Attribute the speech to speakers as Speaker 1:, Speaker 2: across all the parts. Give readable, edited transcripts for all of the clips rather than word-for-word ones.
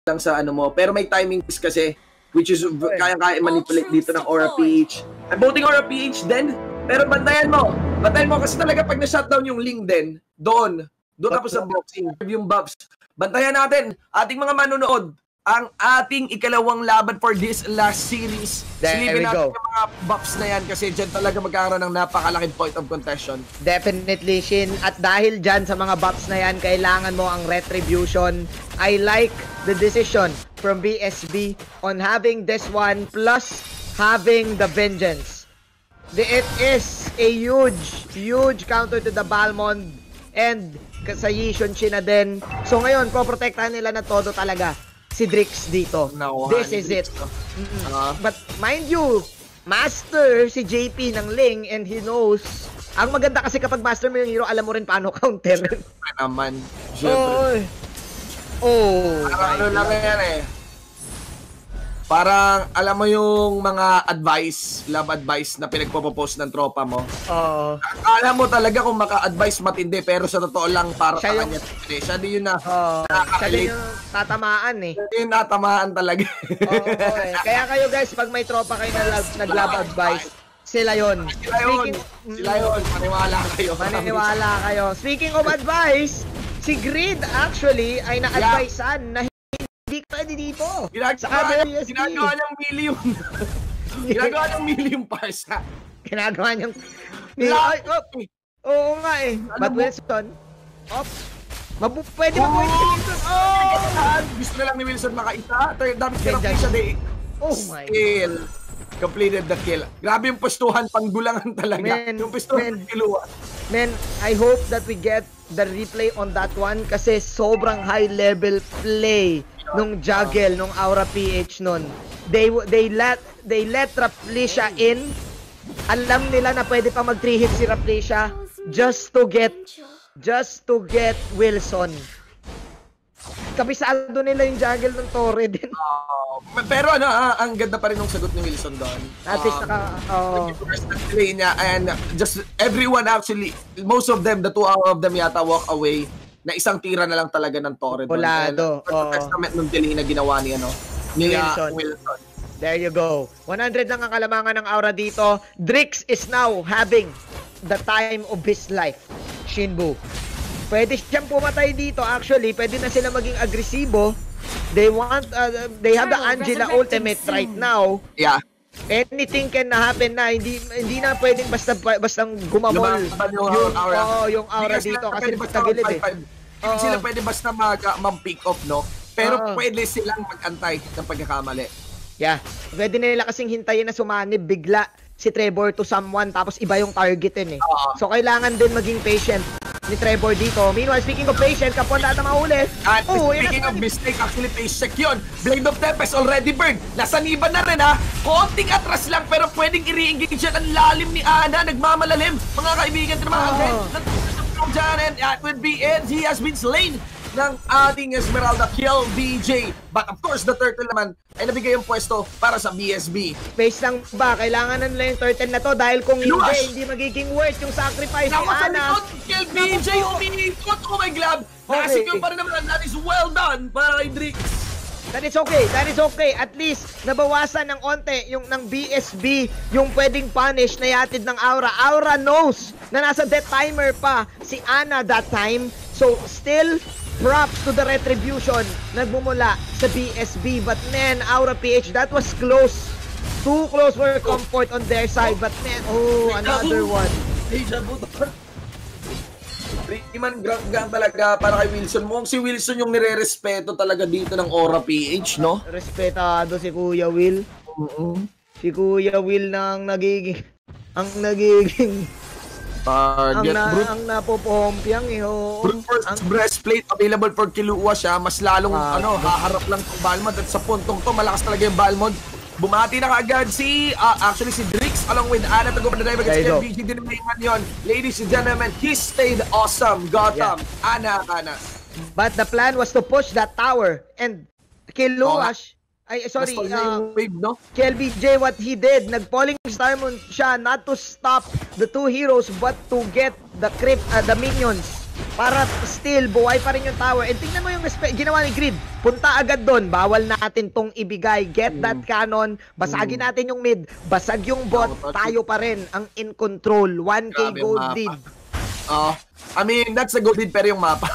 Speaker 1: lang sa ano mo. Pero may timing kasi, which is kaya-kaya manipulate dito ng Aura PH. I'm voting Aura PH din, pero bantayan mo kasi talaga pag na-shutdown yung link din, doon tapos sa boxing, yung buffs. Bantayan natin, ating mga manonood, ang ating ikalawang laban for this last series. Silipin natin yung mga buffs na yan kasi dyan talaga magkakaroon ng napakalaking point of contention.
Speaker 2: Definitely, Shin. At dahil dyan sa mga buffs na yan, kailangan mo ang retribution. I like the decision from BSB on having this one plus having the vengeance. It is a huge counter to the Balmond and sa Yishun Shin na din. So ngayon, poprotektahan nila na todo talaga si Drix dito. This is it. But mind you, master si JP ng Ling and he knows. Ang maganda kasi kapag master mo yung hero, alam mo rin paano counter.
Speaker 1: Naman.
Speaker 2: Parang
Speaker 1: lang yan eh. Parang alam mo yung mga love advice na pinagpo-post ng tropa mo. Alam mo talaga kung maka-advise matindi pero sa totoo lang para sa kanya. Siya din yun na
Speaker 2: siya din yung tatamaan eh.
Speaker 1: Siya din yung natamaan talaga.
Speaker 2: Kaya kayo guys, pag may tropa kayo na nag-love advice, sila yun.
Speaker 1: Sila yun. Maniwala kayo.
Speaker 2: Speaking of advice, si Grid actually ay na-advisean na hindi pwede dito.
Speaker 1: Ginagawa niyang million. Ginagawa niyang million parsa.
Speaker 2: Ginagawa niyang oo nga eh. But Wilson, pwede mag-win si Wilson.
Speaker 1: Gusto na lang ni Wilson makaisa. Dapat kinapin siya day.
Speaker 2: Oh my
Speaker 1: God. Completed the kill. Grabe yung pustuhan, panggulangan talaga. Yung pustuhan ng kiluwa.
Speaker 2: Man, I hope that we get the replay on that one kasi sobrang high level play nung juggle nung Aura PH nun. They let Raplisha in. Alam nila na pwede pa mag 3 hits si Raplisha just to get Wilson. Kabisado nila yung juggle ng Torre din.
Speaker 1: Pero ang ganda pa rin ng sagot ni Wilson doon.
Speaker 2: At least
Speaker 1: play niya and just everyone actually, most of them, the 2 of them yata walk away na isang tira na lang talaga ng Torre doon.
Speaker 2: Volado.
Speaker 1: Testament nung delay na ginawa ni Wilson.
Speaker 2: There you go. 100 lang ang kalamangan ng Aura dito. Drix is now having the time of his life. Shinbu. Pwede siyang pumatay dito actually. Pwede na sila maging agresibo. They have the Angela ultimate right now.
Speaker 1: Yeah.
Speaker 2: Anything can happen na hindi na pwedeng bastang gumamol yung aura dito kasi tagilid eh.
Speaker 1: Hindi sila pwede basta mag-pick off, no? Pero pwede silang mag-antay ng pagkakamali.
Speaker 2: Yeah. Pwede nila kasing hintayin na sumanib bigla si Trevor to someone tapos iba yung targetin eh. So kailangan din maging patient ni Trevor dito. Meanwhile, speaking of patient, kapon lahat na mahuli.
Speaker 1: And speaking of mistake, actually patient yun. Blade of Tempest already burned. Nasa niban na rin ha. Konting atras lang pero pwedeng i-re-engage yan. Ang lalim ni Ana. Nagmamalalim. Mga kaibigan din naman. And that would be it. He has been slain ng ating Esmeralda kill DJ. But of course, the turtle naman ay nabigay yung pwesto para sa BSB.
Speaker 2: Face lang ba? Kailangan na nila yung turtle na to dahil kung hindi magiging worth yung sacrifice ni Ana.
Speaker 1: Kill BJ, umiikot. Oh my God. Nakasik yung pa rin naman. That is well done para kay Drix.
Speaker 2: That is okay. At least, nabawasan ng onte yung ng BSB yung pwedeng punish na yatid ng Aura. Aura knows na nasa death timer pa si Ana that time. So, still, props to the retribution nagmumula sa BSB. But man, Aura PH, that was close. Too close for comfort on their side. But man, another one.
Speaker 1: Iman gang talaga para kay Wilson. Mukhang si Wilson yung nire-respeto talaga dito ng Aura PH, no?
Speaker 2: Respetado si Kuya Will. Si Kuya Will na ang nagiging
Speaker 1: target.
Speaker 2: Ang napopompiang eh.
Speaker 1: Brute Force breastplate available for Kilua siya. Mas lalong haharap lang tong Balmond. At sa puntong to, malakas talaga yung Balmond. Bumati na kaagad si Drix along with Ana to go for the dive against KBG. Dinamingan yun. Ladies and gentlemen, he stayed awesome. Gotham, Ana.
Speaker 2: But the plan was to push that tower and Kiluash.
Speaker 1: Wave, no?
Speaker 2: KLBJ, what he did, nag-falling star moon siya not to stop the 2 heroes but to get the creep, the minions para still buhay pa rin yung tower. And tingnan mo yung ginawa ni Grid. Punta agad doon. Bawal natin tong ibigay. Get that cannon. Basagin natin yung mid. Basag yung bot. Tayo pa rin ang in control. 1k gold lead.
Speaker 1: I mean, that's a good lead pero yung mapa.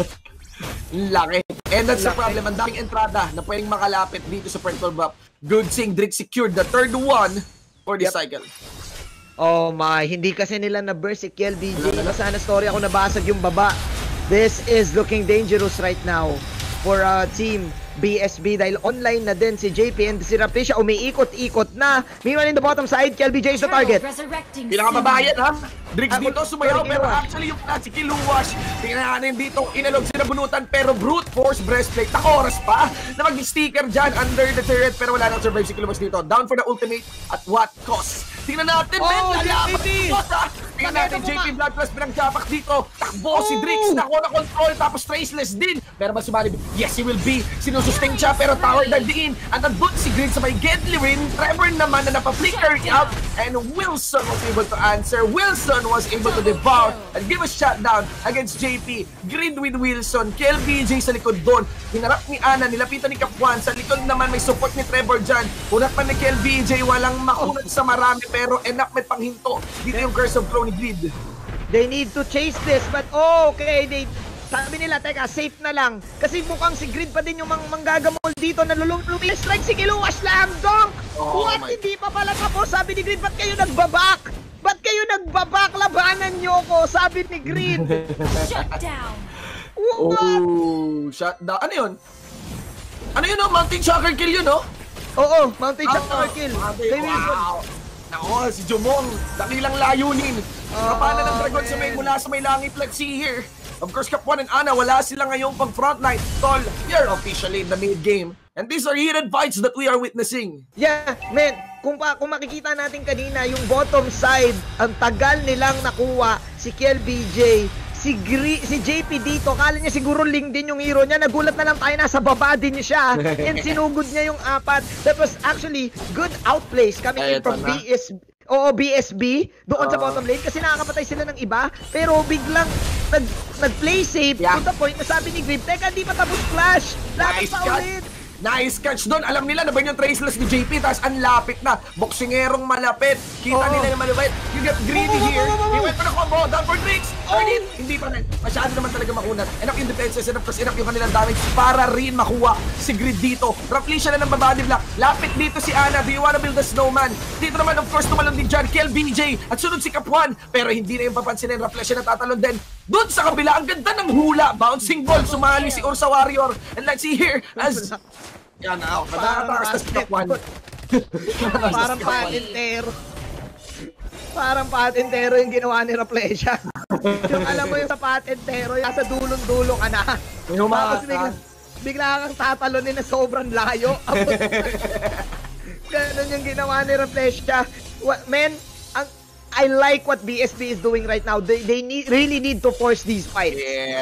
Speaker 1: Laki. And that's the problem. Ang daming entrada na pwedeng makalapit dito sa Purple Buff. Good thing Drake secured the third one for this cycle.
Speaker 2: Oh my, hindi kasi nila na-burst si KLBJ. Basta na story ako nabasag yung baba. This is looking dangerous right now for team BSB dahil online na din si JP and si Raptisha umiikot-ikot na. Meanwhile in the bottom side, KLBJ is the target.
Speaker 1: Pinakababayan ha. Driggs dito sumayaw pero actually yung si Kiluwash. Tingnan natin dito, inalog sila bunutan pero brute force breastplate. Na oras pa na mag-sticker dyan under the turret pero wala nang survive si Kiluwash dito. Down for the ultimate at what cost? Tingnan natin, lalaban dito ha. Tingnan natin, JP Blood Plus pinagjapak dito. Takbo si Driggs, nakuha na control tapos traceless din. Pero ba sumalib? Yes, he will be. Sinusustain siya pero tower dive din. At nandun si Grid sa may Gedli rin. Trevor naman na napaflicker up and Wilson was able to answer. Wilson was able to devour and give a shutdown against JP. Grid with Wilson. KLBJ sa likod doon. Hinarap ni Ana, nilapitan ni Kapuan. Sa likod naman may support ni Trevor dyan. Unat man ni KLBJ, walang makunat sa marami pero enough may panghinto. Dito yung curse of flow ni Grid.
Speaker 2: They need to chase this but okay, sabi nila, teka, safe na lang. Kasi mukhang si Grid pa din yung manggagamol dito. Nalulumi strike si Kiluwash slam dunk. What? Hindi pa pala tapos. Sabi ni Grid, ba't kayo nagbabak? Ba't kayo nagbabak? Labanan nyo ko, sabi ni Grid.
Speaker 3: Shutdown.
Speaker 1: Oh, shutdown. Ano yun? Ano yun, no? Mountain Shocker kill yun, no?
Speaker 2: Oo, Mountain Shocker kill.
Speaker 1: Wow. Nako, si Jumong, dakilang layunin. Kapanan ng Dragon sa may mula sa may langit. Let's see here. Of course, Kapuan and Ana, wala sila ngayong pang frontline. Tol, you're officially in the mid-game. And these are heated fights that we are witnessing.
Speaker 2: Yeah, man. Kung makikita natin kanina, yung bottom side, ang tagal nilang nakuha si KLBJ. Si JP dito, kala niya siguro Ling din yung hero niya. Nagulat na lang tayo, nasa baba din siya. And sinugod niya yung apat. That was actually good outplays coming in from BSB. Oo, BSB doon sa bottom lane kasi nakakapatay sila ng iba pero biglang nag-play safe to the point na sabi ni Grip, teka, di pa tapos flash. Dapat pa ulit.
Speaker 1: Nice catch doon. Alam nila na ba yung traceless ni JP tapos ang lapit na. Boksingerong malapit. Kita nila yung malapit. You get greedy here. He went for the combo. Down for Driggs. Hindi pa rin. Masyado naman talaga makunat. Enough yung defenses. Enough yung kanilang damage para rin makuha si Grid dito. Roughly siya na ng babadi block. Lapit dito si Ana. Do you wanna build a snowman? Dito naman of course tumalon din dyan. KLBJ. At sunod si Kapuan. Pero hindi na yung papansinin. Roughly siya natatalon din. Doon sa kabila. Ang ganda ng hula. Bouncing ball. Sumali si Ursa Warrior. And let's see here as yan na ako. Kadakatakas na si Kapuan.
Speaker 2: Parang patintero. Parang patintero yung ginawa ni Raplesha. Yung alam mo yung sa patintero, yung sa dulong-dulong ka na. Tapos bigla kang tatalonin na sobrang layo. Ganun yung ginawa ni Raplesha. Man, I like what BSB is doing right now. They really need to force these fights.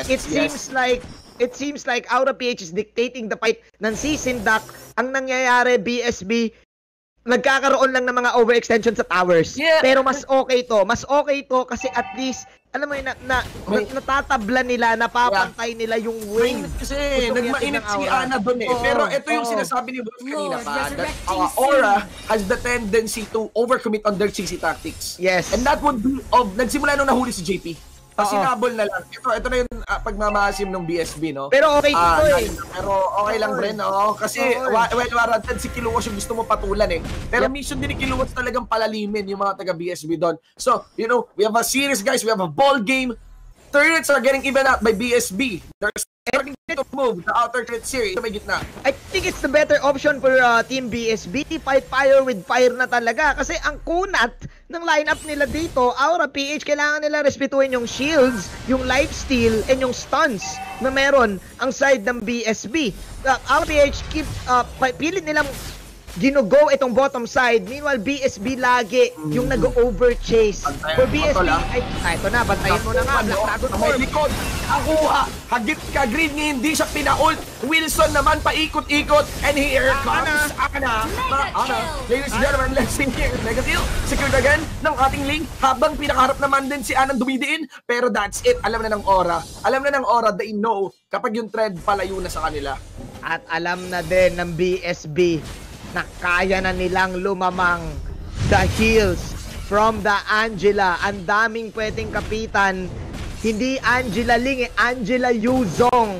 Speaker 2: It seems like Aura PH is dictating the fight ng Sindak. Ang nangyayari, BSB, nagkakaroon lang ng mga overextension sa towers. Pero mas okay to. Mas okay to kasi at least, alam mo yun, natatabla nila, napapantay nila yung wave.
Speaker 1: Kasi nagmainit si Ana doon eh. Pero ito yung sinasabi ni Wolf kanina pa. That Aura has the tendency to overcommit on their CC tactics.
Speaker 2: Yes.
Speaker 1: And that would be, nagsimula nung nahuli si JP. Sinabol na lang. Ito na yung pagmamasim ng BSB, no?
Speaker 2: Pero okay ito eh.
Speaker 1: Pero okay lang rin, no? Kasi well-warranted si Kiluwas yung gusto mo patulan eh. Pero mission din ni Kiluwas talagang palalimin yung mga taga-BSB doon. So, you know, we have a series, guys. We have a ball game. Turrets are getting even out by BSB. They're starting to move the outer turret series sa may gitna.
Speaker 2: I think it's the better option for Team BSB. Fight fire with fire na talaga. Kasi ang kunat ng lineup nila dito, Aura PH, kailangan nila respetuhin yung shields, yung lifesteal, and yung stuns na meron ang side ng BSB. Aura PH, pilit nilang ginugo itong bottom side. Meanwhile, BSB lagi yung nag-overchase. For BSB, ito na, bantayin mo na nga.
Speaker 1: May likod, nakuha, hagit ka, Green, hindi siya pina-ult. Wilson naman, paikot-ikot, and here comes Ana. Ladies and gentlemen, let's see here. Mega kill, secured again ng ating link, habang pinakaharap naman din si Anang dumidiin. Pero that's it, alam na ng Aura. Alam na ng Aura, they know, kapag yung trend palayo na sa kanila.
Speaker 2: At alam na din ng BSB na kaya na nilang lumamang the heals from the Angela. Ang daming pwedeng kapitan. Hindi Angela Ling, Angela Yuzong.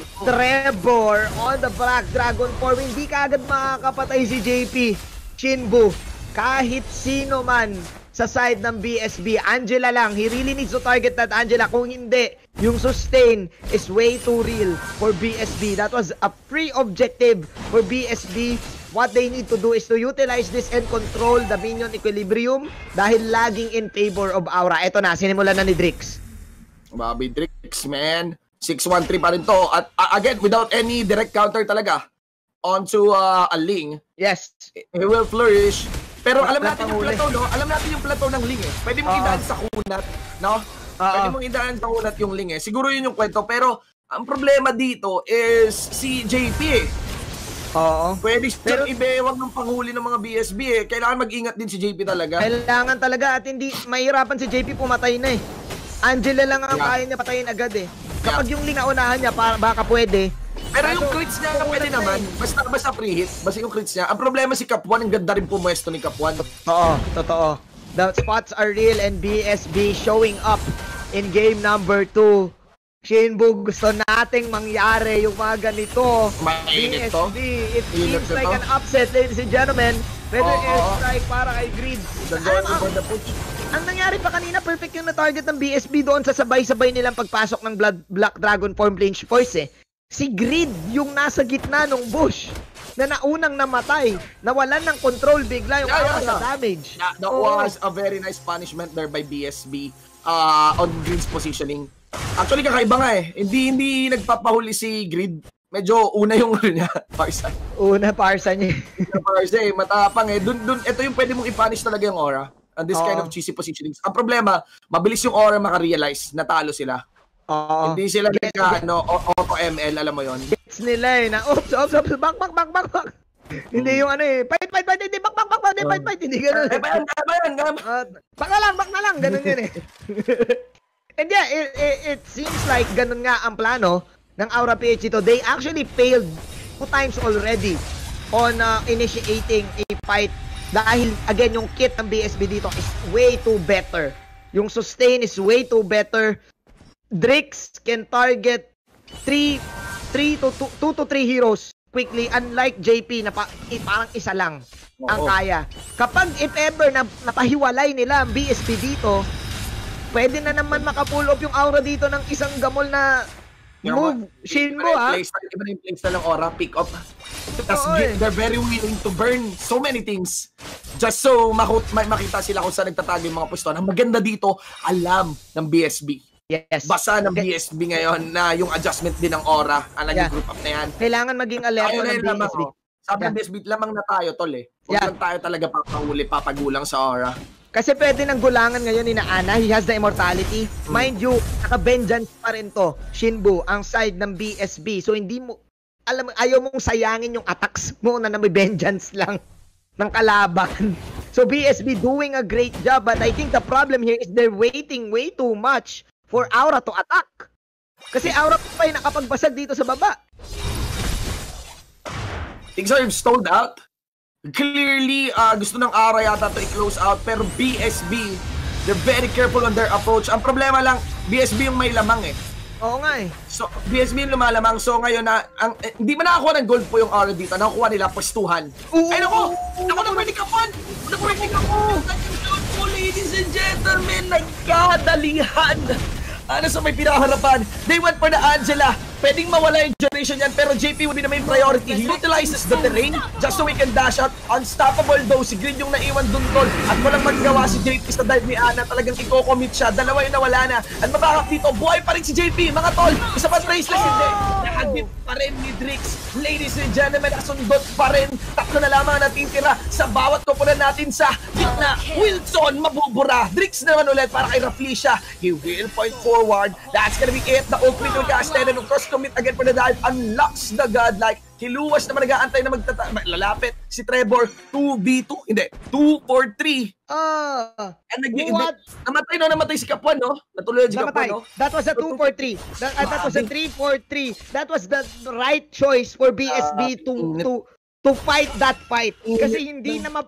Speaker 2: Trevor on the Black Dragon form. Hindi kaagad makakapatay si JP. Shinbu, kahit sino man sa side ng BSB. Angela lang. He really needs to target that Angela. Kung hindi, yung sustain is way too real for BSB. That was a free objective for BSB. What they need to do is to utilize this and control the minion equilibrium dahil lagging in favor of Aura. Ito na, sinimulan na ni Drix.
Speaker 1: Bobby Drix, man. 6-1-3 pa rin to. At again, without any direct counter talaga onto a Ling.
Speaker 2: Yes.
Speaker 1: He will flourish. Pero alam natin yung plateau, no? Alam natin yung plateau ng Ling, eh. Pwede mong idaan sa kunat, no? Pwede mong idaan sa kunat yung Ling, eh. Siguro yun yung kwento. Pero ang problema dito is si JP, eh.
Speaker 2: Oo.
Speaker 1: Pwede siyang ibewang ng panghuli ng mga BSB, eh. Kailangan mag-ingat din si JP talaga.
Speaker 2: Kailangan talaga at hindi mahirapan si JP pumatay na, eh. Angela lang ang kaya niya patayin agad, eh. Kapag yung Ling naunahan niya, baka pwede.
Speaker 1: Pero yung crits niya pwede naman. Basta free hit. Basta yung crits niya. Ang problema si Cap1, ang ganda rin pumuesto ni Cap1.
Speaker 2: Totoo. The spots are real and BSB showing up in game number 2. Shinbu, gusto nating mangyari yung mga ganito.
Speaker 1: Mainit to.
Speaker 2: BSB, it seems like an upset, ladies and gentlemen. Better airstrike para kay Greed. Ang nangyari pa kanina, perfect yung na-target ng BSB doon sa sabay-sabay nilang pagpasok ng Black Dragon form range force, eh. Si Greed yung nasa gitna ng bush na naunang namatay, nawalan ng control bigla yung sa damage.
Speaker 1: That was a very nice punishment there by BSB on Greed's positioning. Actually, kakaiba nga, eh. Hindi nagpapahuli si Greed. Medyo una yung niya, Parsa.
Speaker 2: Una Parsa niya.
Speaker 1: Parsa, eh. Matapang, eh. Ito yung pwede mong i-punish talaga yung Aura. And this kind of cheesy positionings. Ang problema, mabilis yung Aura maka-realize na talo sila. Hindi sila auto ML, alam mo yon.
Speaker 2: Gets nila, eh, na oops, back. Hindi yung ano, eh, fight, hindi, back, hindi ganun. Back na lang, ganun yun, eh. And yeah, it seems like ganun nga ang plano ng Aura PH ito. They actually failed 2 times already on initiating a fight dahil, again, yung kit ng BSB dito is way too better. Yung sustain is way too better. Drix can target 2 to 3 heroes quickly, unlike JP na parang isa lang ang kaya. Kapag if ever napahiwalay nila ang BSB dito, pwede na naman maka-pull off yung Aura dito ng isang gamol na move. Shinbu, ha?
Speaker 1: Iba na yung playstyle ng Aura, pick up. They're very willing to burn so many things just so makita sila kung saan nagtatago yung mga pwesto. Ang maganda dito, alam ng BSB.
Speaker 2: Yes.
Speaker 1: Basa ng BSB ngayon na yung adjustment din ng Aura ang naging group up na yan.
Speaker 2: Kailangan maging alerto ng BSB.
Speaker 1: Sabi ng BSB, lamang na tayo, tol, eh. Huwag lang tayo talaga papagulang sa Aura.
Speaker 2: Kasi pwede ng gulangan ngayon ni Ana. He has the immortality. Mind you, naka-vengeance pa rin to, Shinbu, ang side ng BSB. So hindi mo, ayaw mong sayangin yung attacks mo na may vengeance lang ng kalaban. So BSB doing a great job, but I think the problem here is they're waiting way too much for Aura to attack. Kasi Aura pa yung nakapagbasag dito sa baba.
Speaker 1: Things are stalled out. Clearly, gusto ng Aura yata to i-close out, pero BSB, they're very careful on their approach. Ang problema lang, BSB yung may lamang, eh.
Speaker 2: Oo nga, eh.
Speaker 1: So, BSB yung lumalamang. So, ngayon na, hindi man nakakuha ng gold po yung Aura dito. Nakakuha nila pwestuhan. Ay, naku! Naku, nag-ready ka po! Nag-ready ka po! Ladies and gentlemen, nagkadalihan! Ano sa may pinakaharapan? They went for the Angela. Pwedeng mawala yung generation yan, pero JP will be the main priority. He utilizes the terrain just so he can dash out. Unstoppable though, si Green yung naiwan dun, tol. At walang magawa si JP sa dive ni Ana. Talagang i-commit siya. Dalawa yung nawala na. At mabakak dito, buhay pa rin si JP, mga tol. Isa pa traceless, hindi. Hagip pa rin ni Drix. Ladies and gentlemen, asundot pa rin. Tatlo na lamang natitira sa bawat koponan natin sa gitna. Wilson, mabubura. Drix naman ulit para kay Raflesia. He will point forward. That's gonna be it. The opening will cast and then of course commit again for the dive. Unlocks the godlike. Kiluwas naman nag-aantay na lalapit si Trevor. 2v2. Hindi. 2-4-3. And namatay si Kapwan, no? Natuloy si Kapwan, no?
Speaker 2: That was a 2-4-3. That was a 3-4-3. That was the right choice for BSB to fight that fight. Kasi hindi na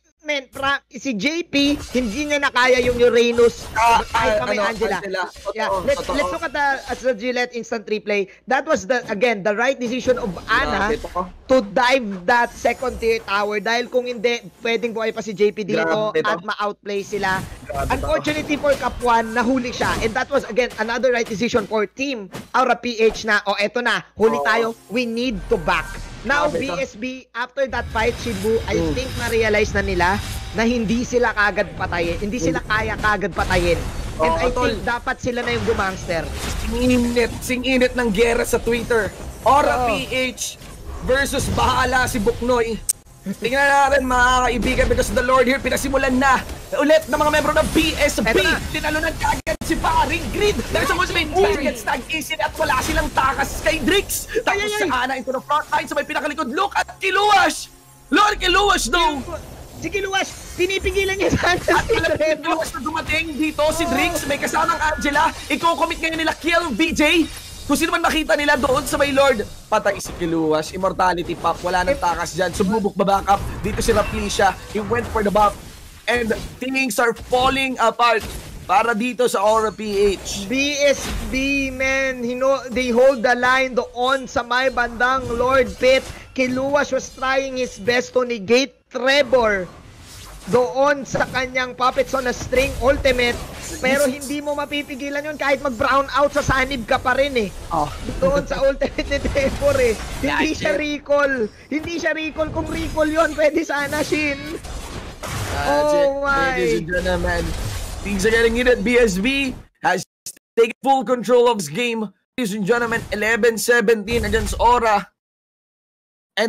Speaker 2: si JP, hindi niya nakaya yung Uranus kahit pa may Angela. Yeah, let's look at the Gillette instant replay. That was the right decision of Ana to dive that second tier tower dahil kung hindi, pwedeng buhay pa si JP dito at ma-outplay sila. Unfortunately for Kapwan, nahuli siya. And that was again another right decision for Team Aura PH na, eto na, huli tayo, we need to back. Now, BSB, after that fight, Shibu, I think na-realize na nila na hindi sila kagad patayin. Hindi sila kaya kagad patayin. And I think dapat sila na yung gumangster.
Speaker 1: Sing-init ng gera sa Twitter. Aura PH versus bahala si Buknoy. Tingnan natin mga kaibigan because the Lord here pinasimulan na ulit ng mga membro ng BSB. Tinalunan kaagad si Paring Grid. Dahil sa most main gets tag easy at wala silang takas kay Drix. Tapos si Ana into the front line sa may pinakalikod. Look at Kiluwas! Lord Kiluwas though!
Speaker 2: Si Kiluwas, pinipigilan niya sana si Trevor.
Speaker 1: Kiluwas na dumating dito si Drix. May kasamang Angela. Iko-commit ngayon nila kill BJ. Kung sino man makita nila doon sa may Lord, patay si Kiluwas, immortality pop, wala nang takas dyan, sububok ba-backup, dito si Raflesia, he went for the buff, and things are falling apart para dito sa Aura PH.
Speaker 2: BSB, man, they hold the line doon sa may bandang Lord Pit. Kiluwas was trying his best to negate Trevor doon sa kanyang puppets on a string ultimate, pero hindi mo mapipigilan yun kahit mag-brown out sa sanib ka pa rin eh. Doon sa ultimate ni Trevor eh. Hindi siya recall. Hindi siya recall. Kung recall yun, pwede sana Shin. Oh my.
Speaker 1: Ladies and gentlemen, things are getting heated. BSB has taken full control of his game. Ladies and gentlemen, 11-17 against Aura. And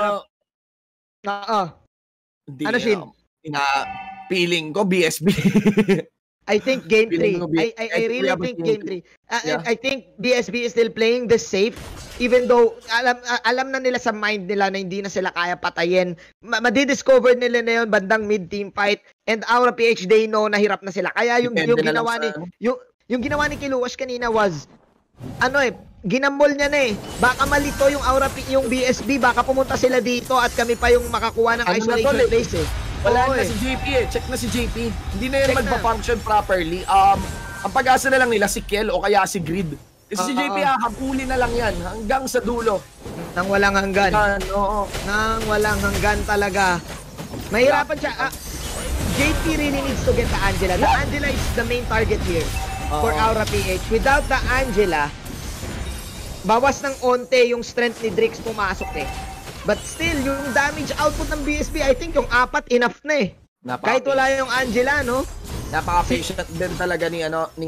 Speaker 2: ano Shin?
Speaker 1: Feeling ko BSB.
Speaker 2: I think game 3. I really think game 3. I think BSB is still playing the safe even though alam na nila sa mind nila na hindi na sila kaya patayin. Madidiscover nila na yun bandang mid-team fight and Aura PH they know na hirap na sila. Kaya yung ginawa ni Kiluwas kanina was ginambol niya na eh. Baka malito yung yung BSB, baka pumunta sila dito at kami pa yung makakuha ng isolation base eh.
Speaker 1: Wala na si JP eh. Check na si JP. Hindi na yun magpa-function properly. Ang pag-asa na lang nila si Kel o kaya si Grid. Kasi si JP habulin na lang yan hanggang sa dulo.
Speaker 2: Nang walang hanggan. Nang walang hanggan talaga. Mahirapan siya. JP really needs to get the Angela. The Angela is the main target here for Aura PH. Without the Angela, bawas ng onte yung strength ni Drix pumasok eh. But still, yung damage output ng BSB, I think yung 4 enough na eh. Kahit wala yung Angela, no?
Speaker 1: Napaka-patient din talaga ni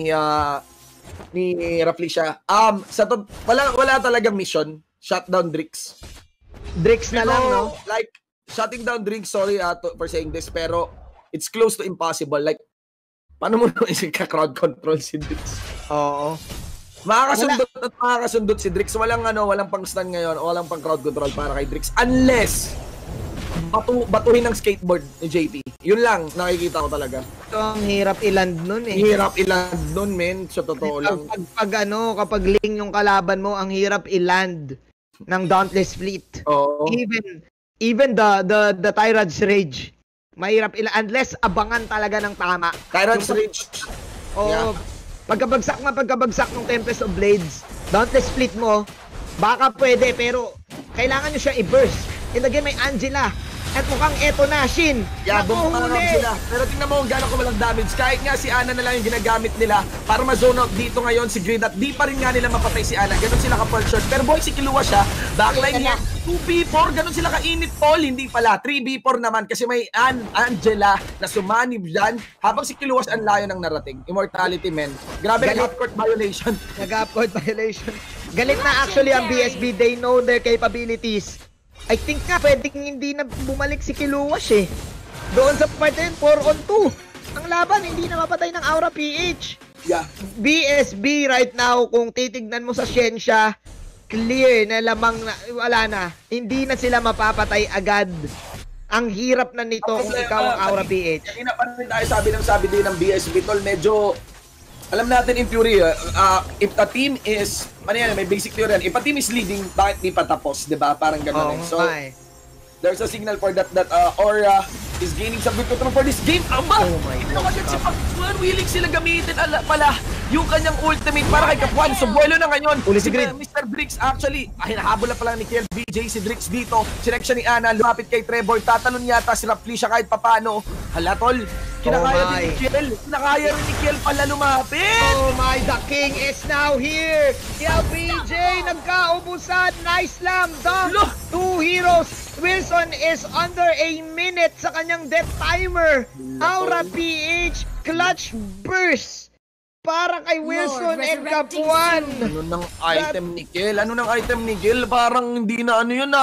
Speaker 1: Raflesia. Wala talagang mission. Shutdown Drix.
Speaker 2: Drix na lang, no?
Speaker 1: Like, shutting down Drix, sorry for saying this, pero it's close to impossible. Like, paano mo naman ka-crowd control si Drix?
Speaker 2: Oo.
Speaker 1: Makakasundot si Drix. Walang pang-stun ngayon, walang pang-crowd control para kay Drix. Unless, batuhin ng skateboard ni JP. Yun lang, nakikita ko talaga.
Speaker 2: Ito ang hirap i-land nun eh.
Speaker 1: Hirap i-land nun, men. Sa totoo lang.
Speaker 2: Kapag ling yung kalaban mo, ang hirap i-land ng Dauntless Fleet.
Speaker 1: Oo.
Speaker 2: Even the Tyrant's Rage. Mahirap unless abangan talaga ng tama.
Speaker 1: Tyrant's Rage.
Speaker 2: Oo. Yeah. Pagkabagsak ng Tempest of Blades, Dauntless Fleet mo, baka pwede, pero kailangan nyo siya i-burst. And again, may Angela. At mukhang eto na, Shin.
Speaker 1: Nakuhuli. Pero tingnan mo kung gano'n ko walang damage. Kahit nga si Ana na lang yung ginagamit nila para ma-zone out dito ngayon si Grid at di pa rin nga nila mapatay si Ana. Ganon sila ka-pull short. Pero boy, si Kiluwas siya. Backline niya. 2v4. Ganon sila ka-init Paul. Hindi pala. 3v4 naman kasi may Angela na sumanib dyan. Habang si Kiluwas ang layo ng narating. Immortality, men. Grabe nag-half-court violation.
Speaker 2: Nag-half-court violation. Galit na actually ang BSB. They know their capabilities. I think nga pwedeng hindi na bumalik si Kiluwas eh. Doon sa part 4 on 2. Ang laban hindi na mapatay ng Aura PH.
Speaker 1: Yeah.
Speaker 2: BSB right now, kung titignan mo sa siyensya, clear na lamang na, wala na. Hindi na sila mapapatay agad. Ang hirap na nito kung ikaw ang Aura PH.
Speaker 1: Kanina pa rin tayo sabi din ng BSB tol, medyo alam natin in theory, if a team is, may basic theory yan, if a team is leading, bakit di pa tapos, di ba? Parang gano'n So, there's a signal for that Aura is gaining some good control for this game. Aba!
Speaker 2: Oh my God.
Speaker 1: Si Pagpuan, willing sila gamitin pala yung kanyang ultimate para kay Kapuan. So, buwelo na ngayon. Si Mr. Briggs actually, hinahabol na pala ni Kiel BJ si Briggs dito. Sinek siya ni Ana, lumapit kay Trevor. Tatalon yata si Rapflesia kahit papano. Hala, tol. Kinakaya din ni Kiel. Kinakaya rin ni Kiel pala lumapit.
Speaker 2: Oh my, the king is now here. Kiel BJ, nagkaubusan. Nice slam dunk. Two heroes. Wilson is under a minute sa kanyang death timer. Aura PH, clutch burst para kay Wilson and Kapuan.
Speaker 1: Ano nang item ni Kiel? Parang hindi na ano yun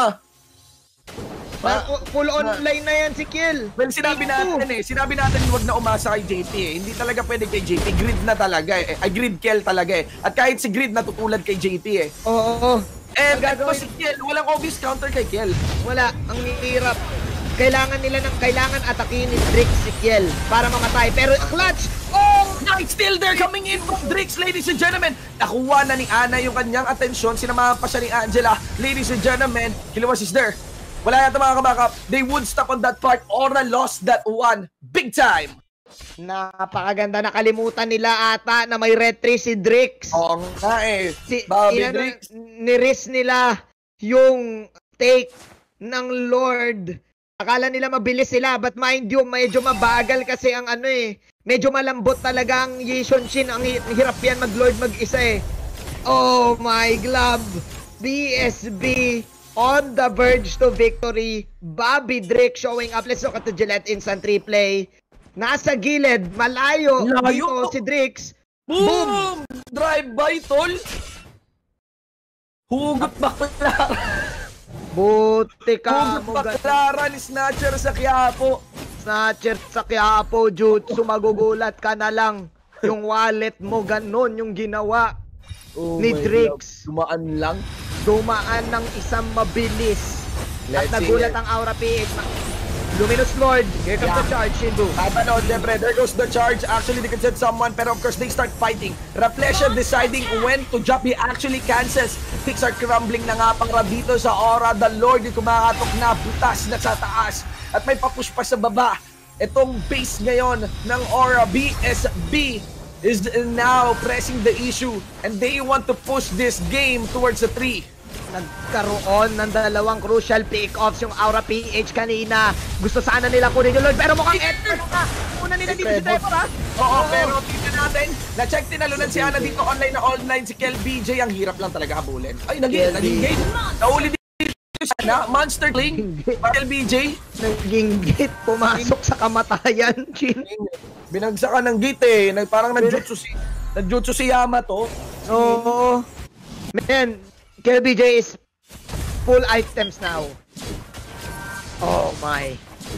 Speaker 2: Full online na yan si Kiel.
Speaker 1: Well, sinabi natin huwag na umasa kay JP eh. Hindi talaga pwede kay JP. Grid na talaga eh. Grid Kiel talaga eh. At kahit si Grid natutulad kay JP eh.
Speaker 2: Oo.
Speaker 1: And ito si Kiel, walang obvious counter kay Kiel.
Speaker 2: Wala, ang hirap. Kailangan atakin ni Drix si Kiel para mamatay. Pero clutch! Oh!
Speaker 1: Night still there coming in from Drix, ladies and gentlemen. Nakuha na ni Ana yung kanyang atensyon. Sinamahan pa siya ni Angela. Ladies and gentlemen, Kiluwas is there. Wala yata mga kabackup. They would stop on that part. Aura lost that one. Big time!
Speaker 2: Napakaganda, nakalimutan nila ata na may retry si Drix.
Speaker 1: Oo nga eh. Bobby Drix.
Speaker 2: Niris nila yung take ng Lord. Akala nila mabilis sila, but mind you, medyo mabagal kasi ang medyo malambot talaga ang Yishun Shin. Ang hirap yan mag-Lord mag-isa eh. Oh my glove. BSB on the verge to victory. Bobby Drix showing up. Let's look at the Gillette instant replay. Nasa gilid, malayo dito si Drix.
Speaker 1: Boom! Drive-by, tol. Hugot baklaran.
Speaker 2: Buti ka
Speaker 1: mo. Hugot baklaran, snatcher sa Quiapo.
Speaker 2: Snatcher sa Quiapo, Jutsu, magugulat ka na lang. Yung wallet mo, ganon yung ginawa ni Drix.
Speaker 1: Dumaan lang.
Speaker 2: Dumaan ng isang mabilis. At nagulat ang Aura PH. Luminous Lord, here comes the charge, Shinbu.
Speaker 1: Tatanod, siyempre, there goes the charge. Actually, they can send someone, pero of course, they start fighting. Rapflesia deciding when to jump. He actually cancels. Things are crumbling na nga pang dito sa Aura. The Lord, yung kumakatok na, butas na sa taas. At may papush pa sa baba. Itong base ngayon ng Aura, BSB, is now pressing the issue. And they want to push this game towards the 3.
Speaker 2: Nagkaroon ng dalawang crucial pick-offs yung Aura PH kanina. Gusto sana nila kunin yung Lord, pero mukhang effort na. Una nila dito si Trevor, ha?
Speaker 1: Oo, pero tingnan natin. Na-check tinalunan si Ana dito online na online. Si Kel BJ, ang hirap lang talaga habulin. Ay, naging gate. Nauli dito si Ana. Monster King. Kel BJ.
Speaker 2: Naging gate. Pumasok sa kamatayan, Chin.
Speaker 1: Binagsakan ng gate eh. Parang nagjutsu si Yamato.
Speaker 2: Oo. Man, Kel BJ is full items now. Oh my.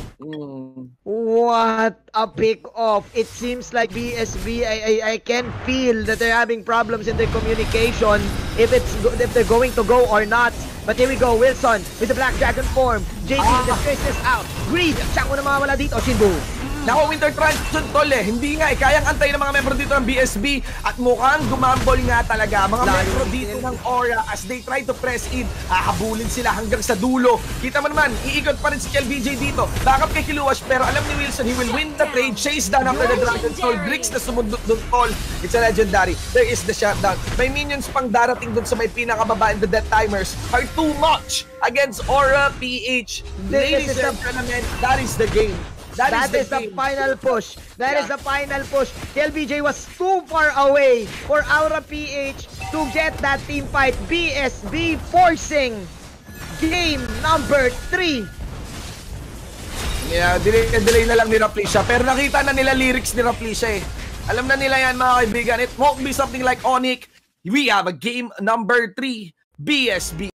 Speaker 2: What a pick-off. It seems like BSB, I can feel that they're having problems in their communication if they're going to go or not. But here we go, Wilson with the Black Dragon form. JP, the Chris is out. Greed, siyang mo na mawawala dito, Shinbu.
Speaker 1: Nako, Winter Transition, tol eh. Hindi nga eh. Kayang antay ng mga membro dito ng BSB. At mukhang gumambol nga talaga. Mga membro dito ng Aura as they try to press in. Hahabulin sila hanggang sa dulo. Kita mo naman, iikot pa rin si Kel BJ dito. Backup kay Kiluwas, pero alam ni Wilson, he will win the trade. Chase down after the Dragon Soul. Bricks na sumundot doon, tol. It's a legendary. There is the shutdown. May minions pang darating doon sa may pinakababa, and the death timers are too much against Aura PH. Ladies and gentlemen, that is the game.
Speaker 2: That is the final push. That is the final push. LBJ was too far away for Aura PH to get that team fight. BSB forcing game number 3.
Speaker 1: Yeah, delay na lang ni Rapflesia. Pero nakita na nila lyrics ni Rapflesia eh. Alam na nila yan mga kaibigan. It won't be something like Onyx. we have a game number 3, BSB